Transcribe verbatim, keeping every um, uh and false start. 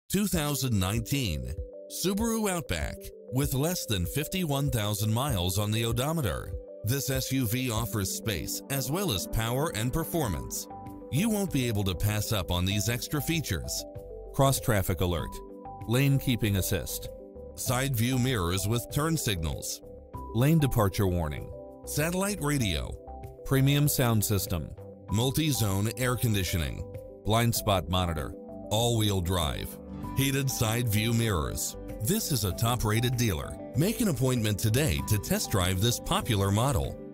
two thousand nineteen Subaru Outback. With less than fifty-one thousand miles on the odometer, this S U V offers space as well as power and performance. You won't be able to pass up on these extra features: cross-traffic alert, lane keeping assist, side view mirrors with turn signals, lane departure warning, satellite radio, premium sound system, multi-zone air conditioning, blind spot monitor, all-wheel drive, heated side view mirrors. This is a top-rated dealer. Make an appointment today to test drive this popular model.